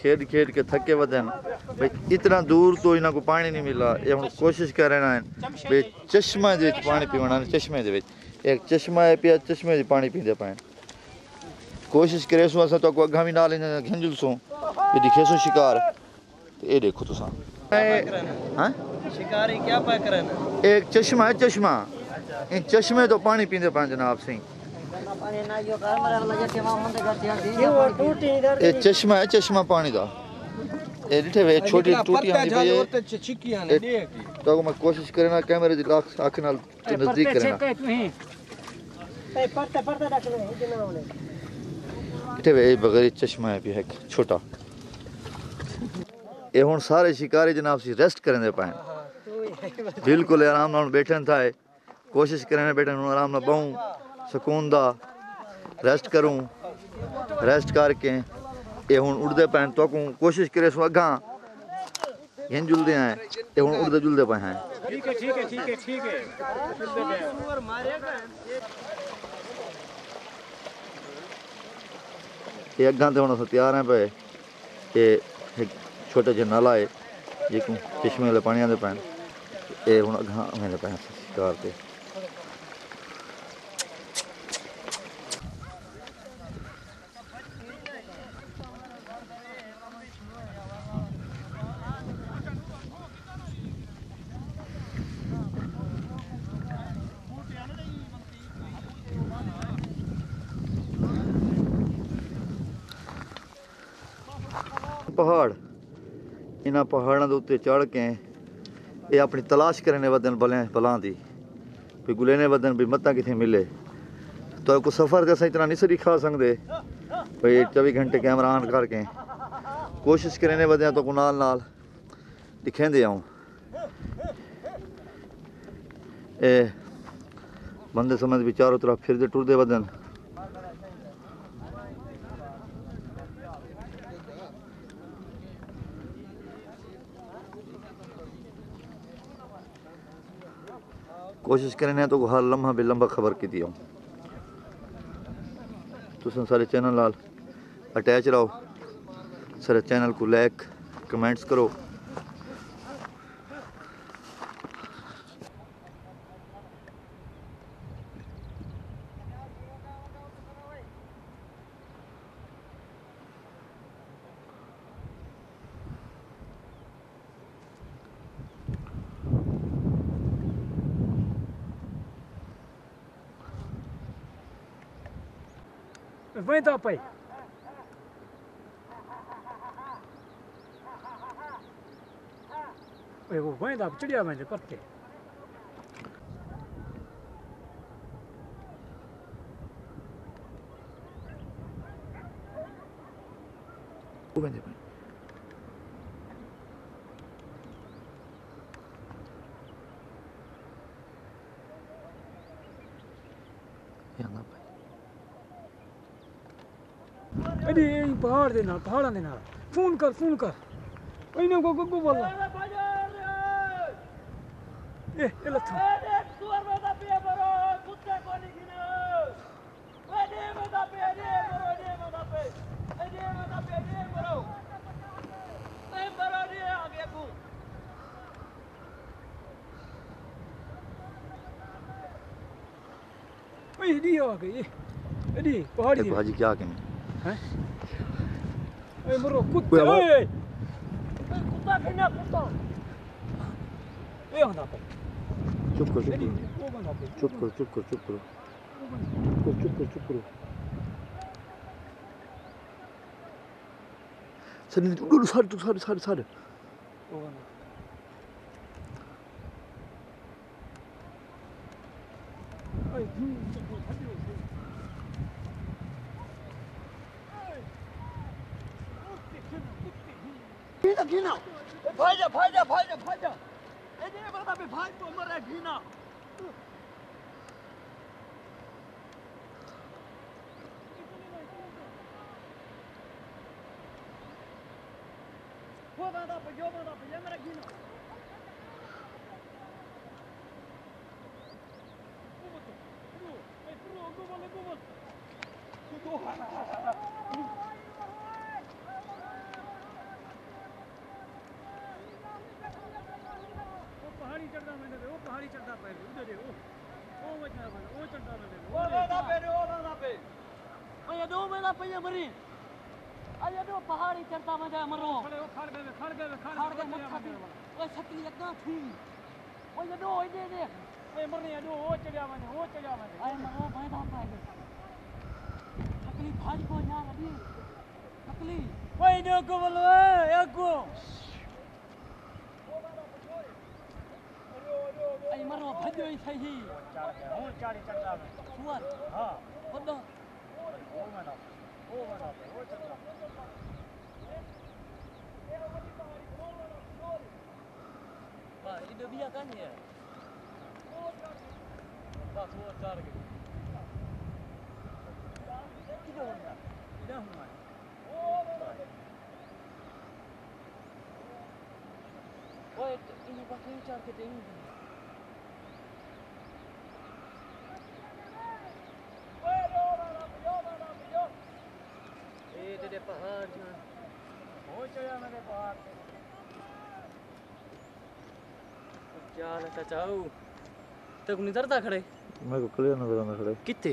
खेड खेड के थके वधन भाई इतना दूर तो इन्हों को पानी नहीं मिला। ये हम कोशिश कर रहे हैं भाई चश्मा दे पानी पीवना चश्मे दे एक चश्मा है पिया चश्मे से पानी पींदे पाए कोशिश करे सो अस तो अगा भी नाल घिंजल सो दिखे सो शिकार ये देखो तुसा हां शिकारी क्या पाए करे एक चश्मा है चश्मा इन चश्मे तो पानी पींदे पाए जनाब सिंह ये चश्मा है चश्मा पानी का ये दिखे वे छोटी टूटियां दी भाई तो मैं कोशिश करे ना कैमरे दी आंख नाल नजदीक करे ना दिखे वे बगैर चश्मा है भी है छोटा ये हुन सारे शिकारी जनाब सी रेस्ट करने पाए बिल्कुल आराम नाल बैठन था कोशिश करने बैठन आराम नाल बहु सुकून दा रेस्ट करूं रेस्ट करके ये हुन उड़दे पैन तो कोशिश करे सो अगा हिन जुलदे हैं ये हुन उड़दे जुलदे पे हैं ठीक है ठीक है ठीक है ठीक है ये अगा ते हुन तैयार हैं पे ये छोटे जे नाला है जेको चश्मे वाले पानी आंदे पैन ये हुन अगा मेरे पैन शिकार ते पहाड़ इन्होंने पहाड़ों के उत्ते चढ़ के ये अपनी तलाश करने वदन बलां दी भी गुलेने वदन भी मत्ता कितने मिले तो को सफ़र जैसा इतना नहीं सही खा सकते भाई 24 घंटे कैमरा ऑन करके कोशिश करने वदन तो नाल नाल दिखेंदे आऊँ ए बंदे समझ भी चारों तरफ फिरदे टुरदे वदन कोशिश करने तो हर लम्हा भी लंबा खबर की दी तुम सारे चैनल नाल अटैच रहो सारे चैनल को लाइक कमेंट्स करो Vem dar pai. वो वहीं दाप चिड़िया में जो करते वो बंदे यहाँ अरे पहाड़ देना पहाड़ा देना फोन कर इन्हें को बोल ए लच्छा ये आ गई ये पहाड़ी भाजी क्या के हैं ए मरो कुत्ता ए कुत्ता खेना कुत्ता ए होना पे चुप करो वो बंदा पे चुप करो सर वो बंदा घीना भाई जा ए ये बता पे भाई तो मर है घीना वो बता पे जो बता पे ये मेरा घीना पहाड़ी चढ़ता पे उधर देखो ओ बचना बना ओ चढ़ता ना देखो ओ ना पे मैं दो मेरा पहिया मरी अरे दो पहाड़ी चढ़ता मजा मरो खड़ गए मत्था थी ओए छतरी अगा थी ओए दो ओए दे ओए मरने दो ओ चढ़या मैंने अरे मरो पैदा पाए छतरी भाज को ना अभी छतरी ओए दो को बोलो एको अरे मरो भजो ही सही हूं चाड़ी चढ़ता में सुअर हां बंदो ओ मना ओ चढ़ता वाह ये डबिया कहां है बस वो चार गए किधर होगा इधर हूं मैं ओए इन्हें बाकी चार के देंगे ये पहाड़ जान हो चढ़या मेरे पहाड़ चाल चाचाऊ तक नहीं डरता खड़े मेरे को क्लियर नजर आना खड़े कितने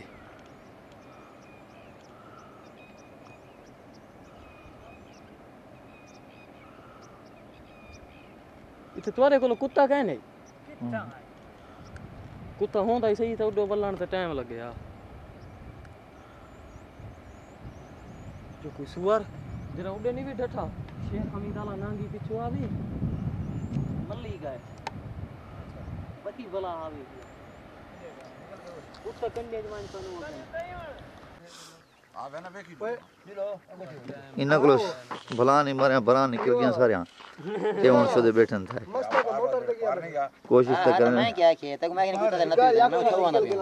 इतने तुम्हारे को कुत्ता कह नहीं कितना कुत्ता होंदा ही सही था उडो बल्लान ते टाइम लग गया जो कोई सुअर जरा उडे नहीं भी डठा शेर हमीदाला नांगी पिछू आवी मल्ली गए बती बला आवी कुत्ता कंडे जमान पनो इन्ना को भला नहीं मरे भला निकल गया सारे ते हुन सदे बैठन था कोशिश तो करने मैं क्या किया तक मैं नहीं कुत्ता ना मैं छोड़वाना भी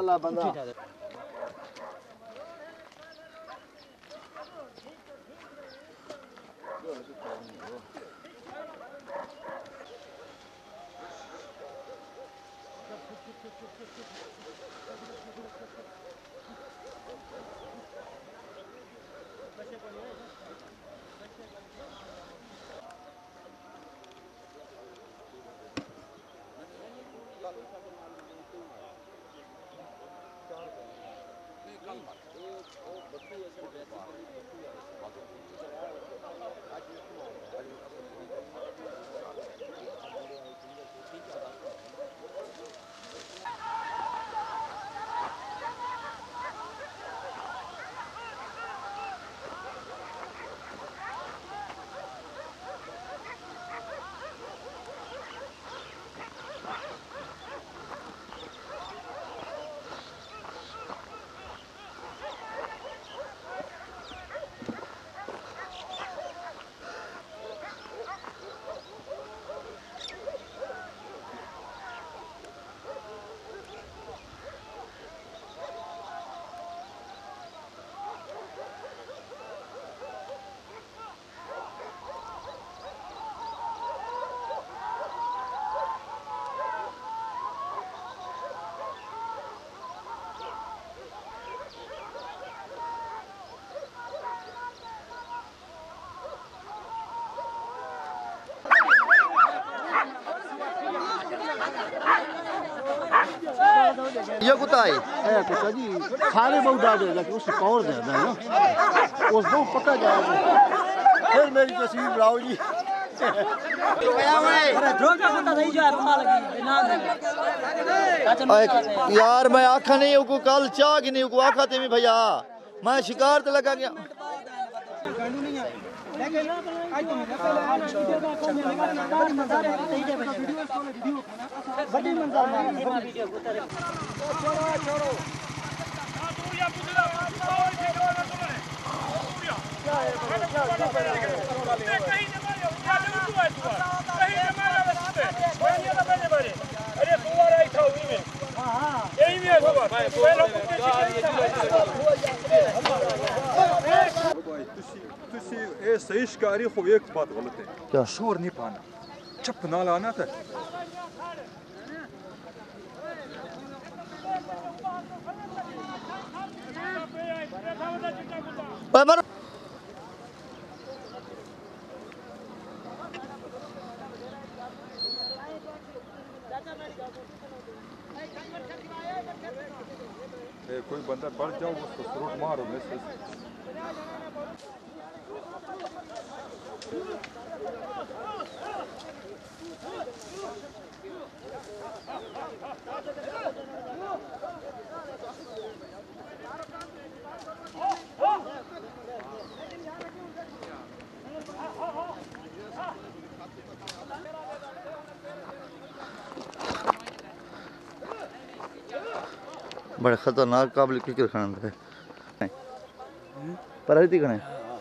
ये कुत्ता है कुत्ता जी खाने बहुत डाल देगा कि उससे पावर ज्यादा है ना उस दो पक्का जाएगा फिर मेरी तस्वीर बनाओ जी यार मैं आखा नहीं हूँ कल चाह की नहीं हूँ आखा ते भैया मैं शिकार ते लगा गया सही शिकारी को एक बात गलत है क्या शोर नहीं पाना चुप ना लाना था मर कोई बंदा बढ़ जाओ उसको फ्रूट मारो मैसेज बड़े खतरनाक काबिल क्रिकेट खान है पर हरी कने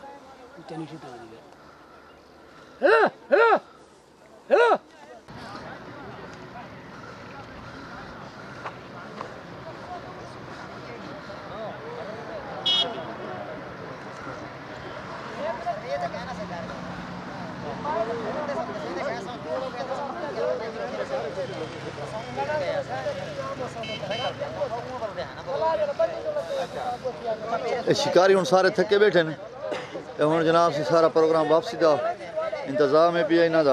शिकारी हूँ सारे थके बैठे ने हूँ जनाब से सारा प्रोग्राम वापसी का इंतजाम है पिया इन्हों का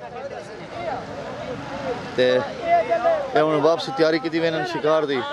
हूँ वापसी तैयारी की वे शिकार की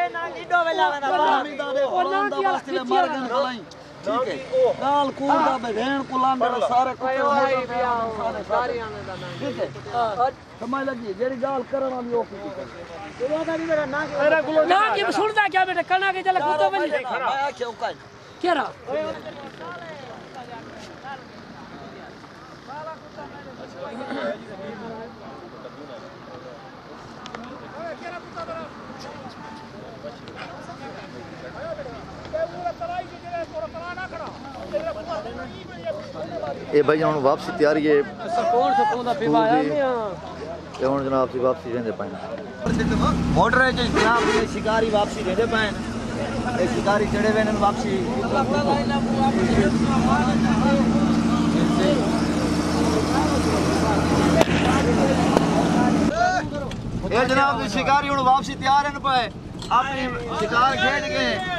ये भाई हूँ वापसी तैयारी है हूँ जनाब से वापसी देंदे पाए मोटर है जनाब शिकारी वापसी देंदे पाए शिकारी चढ़े हुए वापसी ये जनाब शिकारी हूँ वापसी तैयार है अपनी शिकार खेल के